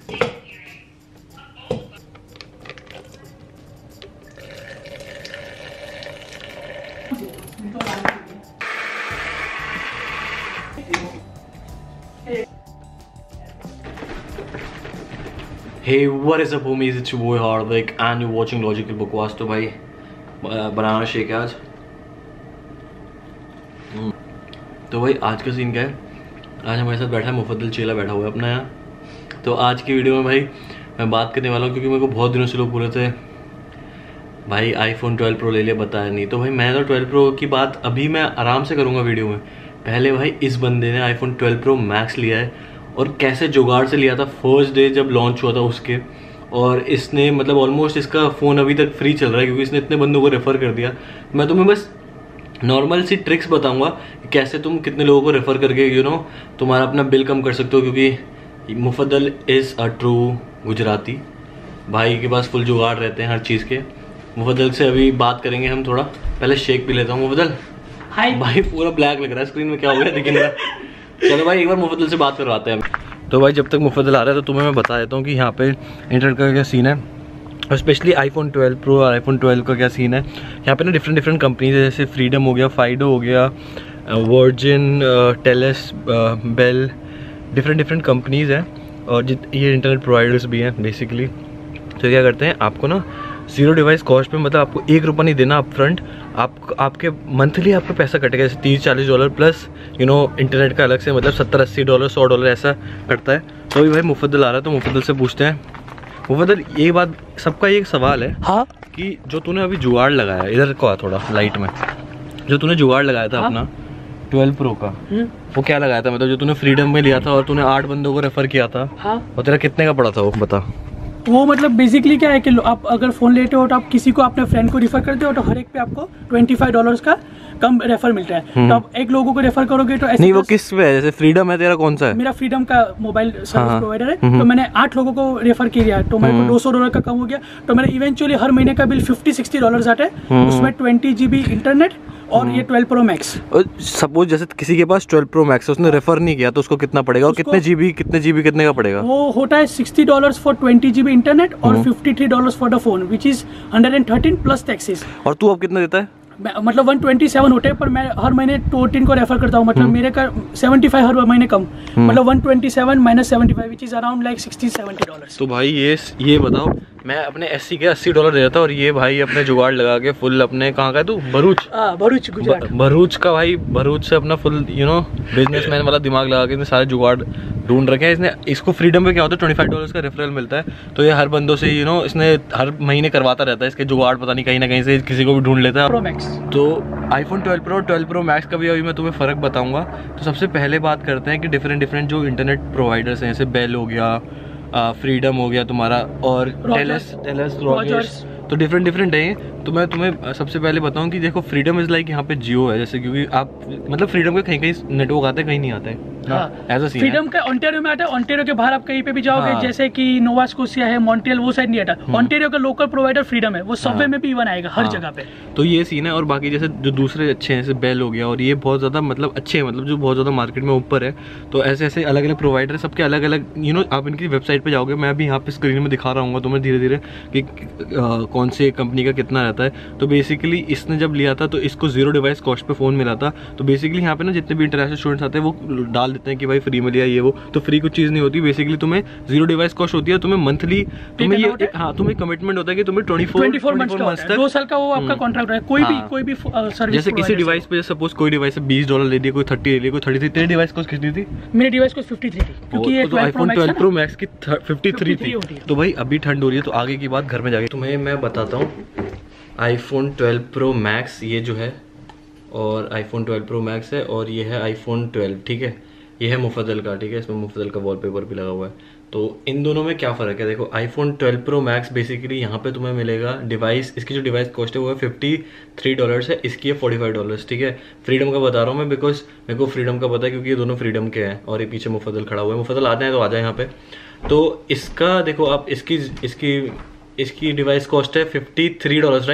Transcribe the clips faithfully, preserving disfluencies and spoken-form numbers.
Hey, what is up homies, it's your boy Hardik and you're watching Logical Bukwas। तो भाई banana shake है आज। तो भाई आज का सीन क्या है, आज हमारे साथ बैठा है मुफद्दल चेला, बैठा हुआ है अपना यहाँ। तो आज की वीडियो में भाई मैं बात करने वाला हूँ, क्योंकि मेरे को बहुत दिनों से लोग बोल रहे थे भाई आईफोन ट्वेल्व प्रो ले लिया, बताया नहीं। तो भाई मैं तो ट्वेल्व प्रो की बात अभी मैं आराम से करूँगा वीडियो में। पहले भाई इस बंदे ने आईफोन ट्वेल्व प्रो मैक्स लिया है और कैसे जुगाड़ से लिया था, फर्स्ट डे जब लॉन्च हुआ था उसके। और इसने मतलब ऑलमोस्ट इसका फ़ोन अभी तक फ्री चल रहा है, क्योंकि इसने इतने बंदों को रेफ़र कर दिया। मैं तुम्हें बस नॉर्मल सी ट्रिक्स बताऊंगा कैसे तुम कितने लोगों को रेफ़र करके यू नो तुम्हारा अपना बिल कम कर सकते हो, क्योंकि Mufaddal is a true Gujarati भाई के पास फुल जुगाड़ रहते हैं हर चीज़ के। मुफद्दल से अभी बात करेंगे हम, थोड़ा पहले शेक पी लेता हूँ। मुफद्दल हाय भाई, पूरा ब्लैक लग रहा है स्क्रीन में, क्या हो गया लेकिन चलो भाई एक बार मुफद्दल से बात करवाते हैं। तो भाई जब तक मुफद्दल आ रहा है तो तुम्हें मैं बता देता हूँ कि यहाँ पे इंटरनेट का क्या सीन है, और स्पेशली आईफोन ट्वेल्व प्रो और आईफोन ट्वेल्व का क्या सीन है। यहाँ पे ना डिफरेंट डिफरेंट कंपनीज है, जैसे फ्रीडम हो गया, फाइडो हो गया, Virgin, Telus, Bell, different different companies हैं और जित ये इंटरनेट प्रोवाइडर्स भी हैं बेसिकली। तो क्या करते हैं, आपको ना जीरो डिवाइस कॉस्ट पे, मतलब आपको एक रुपया नहीं देना अप फ्रंट, आप आपके मंथली आपका पैसा कटेगा जैसे तीस चालीस dollar plus you know internet का अलग से, मतलब सत्तर अस्सी डॉलर सौ डॉलर ऐसा कटता है। तो अभी भाई मुफद्दल आ रहा है तो मुफद्दल से पूछते हैं। मुफद्दल ये बात, सबका ये सवाल है हाँ कि जो तूने अभी जुगाड़ लगाया, इधर को आ थोड़ा लाइट में, जो तूने जुगाड़ लगाया था हाँ? अपना ट्वेल्व प्रो का वो क्या लगाया था, मतलब जो तूने फ्रीडम में लिया था और तूने आठ बंदों को रेफर किया था हाँ? और तेरा कितने का पड़ा था वो बता। वो मतलब बेसिकली क्या है कि आप अगर फ़ोन लेते हो तो आप किसी को अपने फ्रेंड को रेफर करते हो तो हर एक पे आपको पच्चीस डॉलर्स का कम रेफर मिलता है। तो आप एक लोगों को रेफर करोगे तो ऐसे नहीं, वो किस पे है, जैसे फ्रीडम है, तेरा कौन सा है? मेरा फ्रीडम का मोबाइल सर्विस प्रोवाइडर है। तो मैंने आठ लोगों को रेफर किया तो मेरे को दो सौ डॉलर का कम हो गया। तो मेरे इवेंचुअली हर महीने का बिल फिफ्टी सिक्सटी डॉलर आते हैं, उसमें ट्वेंटी जीबी इंटरनेट और ये ट्वेल्व प्रो मैक्स। सपोज जैसे किसी के पास ट्वेल्व प्रो मैक्स है, उसने रेफर नहीं किया तो उसको कितना पड़ेगा, और कितने जीबी कितने जीबी कितने का पड़ेगा? वो होता है sixty dollars for twenty GB internet और fifty three dollars for the phone, which is hundred and thirteen plus taxes. और तू अब कितना देता है? मतलब वन ट्वेंटी सेवन होते हैं, पर मैं हर महीने फोर्टीन को रेफर करता हूँ, मतलब मेरे का सेवेंटी फाइव हर महीने कम, मतलब one twenty seven minus seventy five which is around like sixty seventy dollars. तो भाई ये ये बताओ, मैं अपने एससी के अस्सी डॉलर दे रहा था और ये भाई अपने जुगाड़ लगा के फुल अपने, कहाँ का है तू? भरूच भरूच गुजरात, भरूच का भाई, भरूच से अपना फुल यू नो बिजनेसमैन वाला दिमाग लगा के इसने सारे जुगाड़ ढूंढ रखे हैं इसने। इसको फ्रीडम पे क्या होता है, ट्वेंटी फाइव डॉलर का रेफरल मिलता है, तो ये हर बंदों से यू नो इसने हर महीने करवाता रहता है। इसके जुगाड़ पता नहीं कहीं ना कहीं से किसी को भी ढूंढ लेता है। प्रो मैक्स तो iPhone twelve pro twelve pro max का भी अभी मैं तुम्हें फ़र्क बताऊंगा। तो सबसे पहले बात करते हैं कि डिफरेंट डिफरेंट जो इंटरनेट प्रोवाइडर्स हैं, जैसे बेल हो गया, फ्रीडम हो गया तुम्हारा, और टेलेस टेलेस रॉजर्स, तो डिफरेंट डिफरेंट है। तो मैं तुम्हें सबसे पहले बताऊं कि देखो फ्रीडम इज़ लाइक यहाँ पे जियो है, जैसे क्योंकि आप मतलब फ्रीडम के कहीं कहीं नेटवर्क आते हैं, कहीं नहीं आते हैं। हाँ, फ्रीडम का ओंटारियो में आता है, ओंटारियो के बाहर आप कहीं पे भी जाओगे हाँ। जैसे कि नोवा स्कोशिया है, मॉन्ट्रियल, वो साइड नहीं आता। ओंटारियो का लोकल प्रोवाइडर फ्रीडम है, वो सबवे हाँ। में भी इवन आएगा हर हाँ। जगह पे। तो ये सीन है। और बाकी जैसे जो दूसरे अच्छे हैं, जैसे बेल हो गया, और ये बहुत ज़्यादा मतलब अच्छे हैं, मतलब जो बहुत ज़्यादा मार्केट में ऊपर है। तो ऐसे ऐसे अलग अलग प्रोवाइडर है, सबके अलग अलग यू नो आप इनकी वेबसाइट पर जाओगे, मैं अभी यहाँ पे स्क्रीन में दिखा रहा हूँ तुम्हें धीरे धीरे कि कौन से कंपनी का कितना रहता है। तो बेसिकली इसने जब लिया था तो इसको जीरो डिवाइस कॉस्ट पे फ़ोन मिला था। तो बेसिकली यहाँ पे ना जितने भी इंटरनेशनल स्टूडेंट्स आते हैं वो डाल देते हैं कि भाई फ्री में लिया ये वो, तो फ्री कुछ चीज़ नहीं होती। बेसिकली तुम्हें जीरो डिवाइस कॉस्ट होती है, तुम्हें मंथली तुम्हें ये एक हाँ तुम्हें कमिटमेंट होता है कि तुम्हें ट्वेंटी फोर मंथ्स तक, दो साल का वो आपका कॉन्ट्रैक्ट है। कोई भी कोई भी सर्विस, जैसे किसी डिवाइस पे सपोज कोई डिवाइस है बीस डॉलर ले दिया, कोई थर्टी ले लिया, कोई थर्टी थी। तेरी डिवाइस कॉस्ट कितनी थी? मेरी डिवाइस कॉस्ट फिफ्टी थ्री थी, क्योंकि ये आईफोन ट्वेल्व प्रो मैक्स की फिफ्टी थ्री थी। तो भाई अभी ठंड हो रही है, तो आगे की बात घर में जाके तुम्हें मैं बताता हूँ। आईफोन ट्वेल्व प्रो मैक्स ये जो है, और आईफोन ट्वेल्व प्रो मैक्स है, और ये है आईफोन ट्वेल्व, ठीक है। ये है मुफद्दल का, ठीक है, इसमें मुफद्दल का वॉलपेपर भी लगा हुआ है। तो इन दोनों में क्या फ़र्क है, देखो iPhone twelve pro max basically यहाँ पे तुम्हें मिलेगा डिवाइस, इसकी जो डिवाइस कॉस्ट है वो है फिफ्टी थ्री डॉलर्स है, इसकी है फोर्टी फाइव डॉलर्स, ठीक है। फ्रीडम का बता रहा हूँ मैं, बिकॉज मेरे को फ्रीडम का पता है, क्योंकि ये दोनों फ्रीडम के हैं, और ये पीछे मुफद्दल खड़ा हुआ है। मुफद्दल आते हैं तो आ जाए यहाँ पे। तो इसका देखो आप, इसकी इसकी इसकी डिवाइस कॉस्ट है fifty three dollars, right?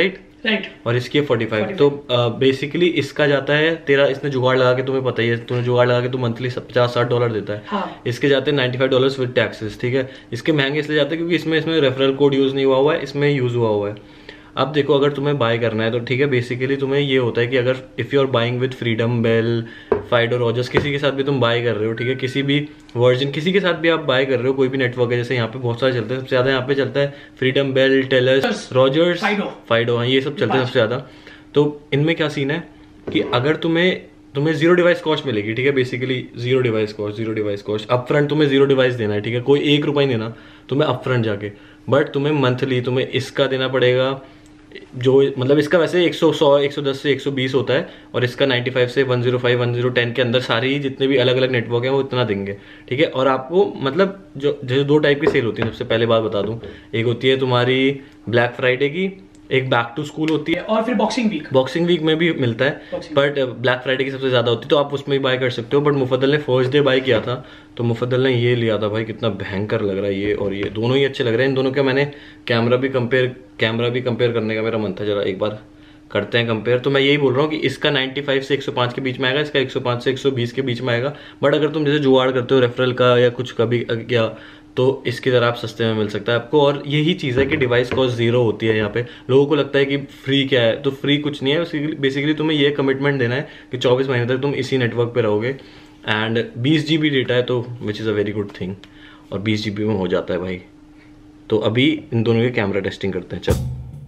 Right, और इसकी है फोर्टी फाइव। तो बेसिकली uh, इसका जाता है तेरा, इसने जुगाड़ लगा के, तुम्हें पता ही है, तूने जुगाड़ लगा के तू मंथली पचास साठ डॉलर देता है। हाँ। इसके जाते हैं ninety five dollar with taxes, ठीक है। इसके महंगे इसलिए जाते हैं क्योंकि इसमें इसमें रेफरल कोड यूज नहीं हुआ हुआ है, इसमें यूज हुआ हुआ है। अब देखो, अगर तुम्हें बाय करना है तो ठीक है, बेसिकली तुम्हें ये होता है कि अगर if you are buying with Freedom Bell, Fido, Rogers, किसी के साथ भी तुम बाय कर रहे हो, ठीक है, किसी भी वर्जन, किसी के साथ भी आप बाय कर रहे हो, कोई भी नेटवर्क है, जैसे यहाँ पे बहुत सारे चलते हैं, सबसे ज़्यादा यहाँ पे चलता है Freedom Bell, Telus, Rogers, Fido, हाँ, ये सब चलते हैं सबसे ज़्यादा। तो इनमें क्या सीन है कि अगर तुम्हें तुम्हें जीरो डिवाइस कॉस्ट मिलेगी, ठीक है, basically zero device cost, zero device cost up front तुम्हें जीरो डिवाइस देना है, ठीक है, कोई एक रुपया नहीं देना तुम्हें अप फ्रंट जाके, बट तुम्हें मंथली तुम्हें इसका देना पड़ेगा, जो मतलब इसका वैसे एक सौ, सौ, एक सौ दस से एक सौ बीस होता है, और इसका पचानवे से एक सौ पाँच, एक सौ दस के अंदर सारी जितने भी अलग अलग नेटवर्क हैं वो इतना देंगे, ठीक है। और आपको मतलब जो जैसे दो टाइप की सेल होती है, सबसे पहले बात बता दूं, एक होती है तुम्हारी ब्लैक फ्राइडे की, एक बैक टू स्कूल होती है, और फिर बॉक्सिंग वीक, बॉक्सिंग वीक में भी मिलता है, बट ब्लैक फ्राइडे की सबसे ज्यादा होती है, तो आप उसमें भी बाय कर सकते हो। बट मुफद्दल ने फर्स्ट डे बाय किया था, तो मुफद्दल ने ये लिया था भाई, कितना भयंकर लग रहा है ये, और ये दोनों ही अच्छे लग रहे हैं। इन दोनों का मैंने कैमरा भी कंपेयर कैमरा भी कंपेयर करने का मेरा मन था, जरा एक बार करते हैं कंपेयर। तो मैं यही बोल रहा हूँ कि इसका पचानवे से एक सौ पाँच के बीच में आएगा, इसका एक सौ पाँच से एक सौ बीस के बीच में आएगा। बट अगर तुम जैसे जुगाड़ करते हो रेफरल का या कुछ कभी क्या, तो इसकी तरह आप सस्ते में मिल सकता है आपको। और यही चीज़ है कि डिवाइस कॉस्ट जीरो होती है यहाँ पे। लोगों को लगता है कि फ्री क्या है, तो फ्री कुछ नहीं है। बेसिकली तुम्हें ये कमिटमेंट देना है कि चौबीस महीने तक तुम इसी नेटवर्क पे रहोगे, एंड बीस जी बी डेटा है, तो which is a very good thing, और बीस जी बी में हो जाता है भाई। तो अभी इन दोनों की कैमरा टेस्टिंग करते हैं, चल।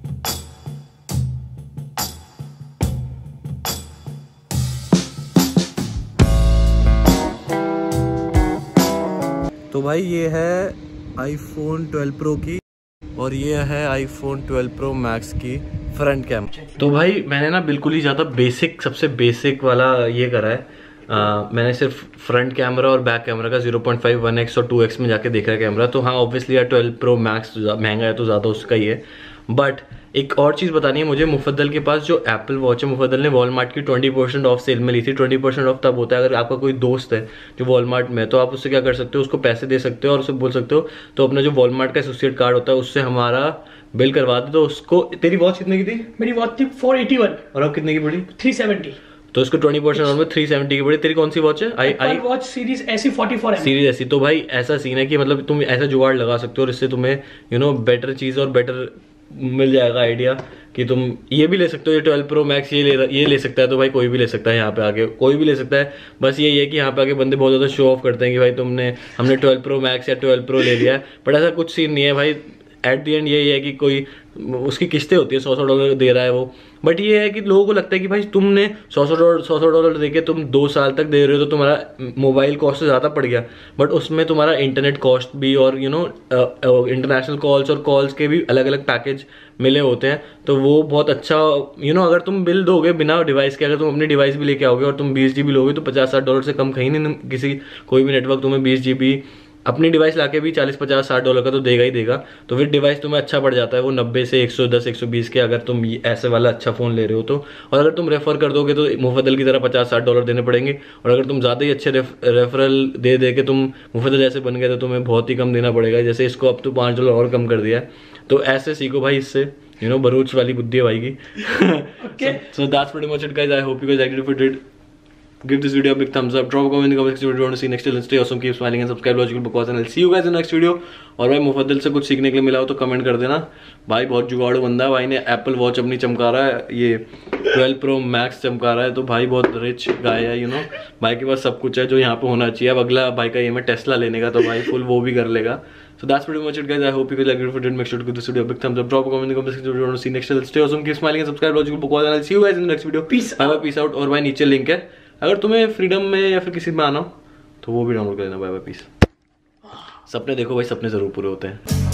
तो भाई ये है आईफोन ट्वेल्व प्रो की, और ये है आईफोन ट्वेल्व प्रो मैक्स की फ्रंट कैम। तो भाई मैंने ना बिल्कुल ही ज़्यादा बेसिक, सबसे बेसिक वाला ये करा है। आ, मैंने सिर्फ फ्रंट कैमरा और बैक कैमरा का zero point five, one x और टू एक्स में जाके देखा है कैमरा। तो हाँ, ऑब्वियसली यार ट्वेल्व प्रो मैक्स महंगा है तो ज़्यादा उसका ही है। बट एक और चीज़ बतानी है मुझे, मुफद्दल के पास जो एप्पल वॉच है, मुफद्दल ने वॉलमार्ट की ट्वेंटी परसेंट ऑफ सेल में ली थी। ट्वेंटी परसेंट ऑफ तब होता है अगर आपका कोई दोस्त है जो वॉलमार्ट में, तो आप उससे क्या कर सकते हो, उसको पैसे दे सकते हो और उससे बोल सकते हो तो अपना जो वॉलमार्ट का एसोसिएट कार्ड होता है उससे हमारा बिल करवा दे। तो उसको, तेरी वॉच कितने की थी? मेरी वॉच थी फोर एटी वन। और अब कितने की पड़ी? Three seventy. तो इसको ट्वेंटी परसेंट और में थ्री सेवेंटी की पड़ी। तेरी कौन सी वॉच है? I I watch series SE forty four है, सीरीज ऐसी। तो भाई ऐसा सीन है कि मतलब तुम ऐसा जुगाड़ लगा सकते हो और इससे तुम्हें यू नो बेटर चीज़ और बेटर मिल जाएगा आइडिया कि तुम ये भी ले सकते हो। ये ट्वेल्व प्रो मैक्स ये ले ये ले सकता है, तो भाई कोई भी ले सकता है, यहाँ पे आके कोई भी ले सकता है। बस यही है कि यहाँ पे आके बंदे बहुत ज़्यादा शो ऑफ करते हैं कि भाई तुमने हमने ट्वेल्व प्रो मैक्स या ट्वेल्व प्रो ले लिया है, बट ऐसा कुछ सीन नहीं है भाई। एट दी एंड यही है कि कोई उसकी किस्तें होती है, सौ सौ डॉलर दे रहा है वो, बट ये है कि लोगों को लगता है कि भाई तुमने सौ सौ डॉलर सौ सौ डॉलर देके तुम दो साल तक दे रहे हो तो तुम्हारा मोबाइल कॉस्ट से ज़्यादा पड़ गया, बट उसमें तुम्हारा इंटरनेट कॉस्ट भी और यू नो इंटरनेशनल कॉल्स और कॉल्स के भी अलग अलग पैकेज मिले होते हैं। तो वो बहुत अच्छा यू नो अगर तुम बिल दोगे बिना डिवाइस के, अगर तुम अपनी डिवाइस भी लेके आओगे और तुम बीस जी बी लोगे तो पचास साठ डॉलर से कम कहीं नहीं, किसी कोई भी नेटवर्क तुम्हें बीस जी बी अपनी डिवाइस लाके भी चालीस पचास साठ डॉलर का तो देगा ही देगा। तो फिर डिवाइस तुम्हें अच्छा पड़ जाता है वो नब्बे से एक सौ दस एक सौ बीस के, अगर तुम ऐसे वाला अच्छा फ़ोन ले रहे हो तो। और अगर तुम रेफर कर दोगे तो मुफद्दल की तरह पचास साठ डॉलर देने पड़ेंगे, और अगर तुम ज़्यादा ही अच्छे रेफ, रेफरल दे दे के तुम मुफद्दल जैसे बन गए तो तुम्हें बहुत ही कम देना पड़ेगा। जैसे इसको अब तो पाँच डॉलर और कम कर दिया है। तो ऐसे सीखो भाई इससे, यू नो बरूच वाली बुद्धि है भाई की। So that's pretty much it guys, I hope you guys liked it. If you did, give this video a big thumbs up, drop a comment in the comment section if you want to see next. Till then, stay awesome, keep smiling and subscribe Logical Bakwas and I'll see you guys in the next video. और भाई मुफद्दल से कुछ सीखने के लिए मिला हो तो कमेंट कर देना। भाई बहुत जुगाड़ू बंदा है भाई, ने एप्पल वॉच अपनी चमका रहा है, ये ट्वेल्व प्रो मैक्स चमका रहा है, तो भाई बहुत रिच गाय है यू नो। भाई के पास सब कुछ है जो यहाँ पे होना चाहिए। अब अगला भाई का ये मैं टेस्ला लेने का, तो भाई फुल वो भी कर लेगा। So that's pretty much it guys, I hope you guys liked it. If you did, make sure to give this video a big thumbs up, drop a comment in the comment section if you want to see next. Stay awesome, keep smiling and subscribe Logical Bakwas and I'll see you guys in the next video. Peace out. Bye bye, peace out। और भाई नीचे link है, अगर तुम्हें freedom में या फिर किसी में आना हो तो वो भी डाउनलोड कर लेना। Bye bye, peace. सपने देखो भाई, सपने जरूर पूरे होते हैं।